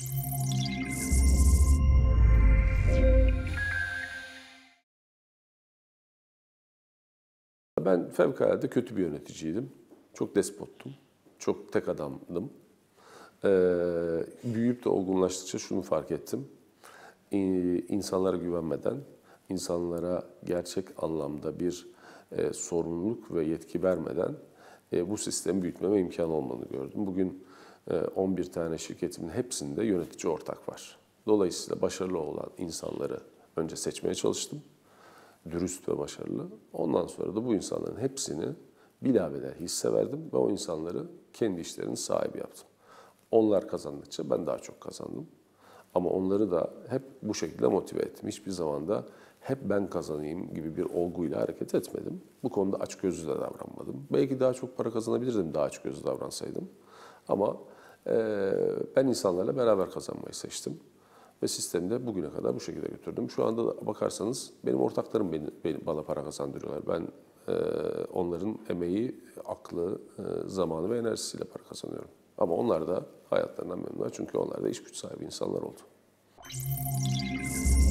Ben fevkalade kötü bir yöneticiydim. Çok despottum. Çok tek adamdım. Büyüyüp de olgunlaştıkça şunu fark ettim. İnsanlara güvenmeden, insanlara gerçek anlamda bir sorumluluk ve yetki vermeden bu sistemi büyütmeme imkan olmadığını gördüm. Bugün 11 tane şirketimin hepsinde yönetici ortak var. Dolayısıyla başarılı olan insanları önce seçmeye çalıştım. Dürüst ve başarılı. Ondan sonra da bu insanların hepsini bilabeder hisse verdim ve o insanları kendi işlerinin sahibi yaptım. Onlar kazandıkça ben daha çok kazandım. Ama onları da hep bu şekilde motive ettim. Hiçbir zaman da hep ben kazanayım gibi bir olguyla hareket etmedim. Bu konuda açgözlü de davranmadım. Belki daha çok para kazanabilirdim daha açgözlü davransaydım. Ama ben insanlarla beraber kazanmayı seçtim. Ve sistemi de bugüne kadar bu şekilde götürdüm. Şu anda da bakarsanız benim ortaklarım bana para kazandırıyorlar. Ben onların emeği, aklı, zamanı ve enerjisiyle para kazanıyorum. Ama onlar da hayatlarından memnunlar çünkü onlar da iş güç sahibi insanlar oldu.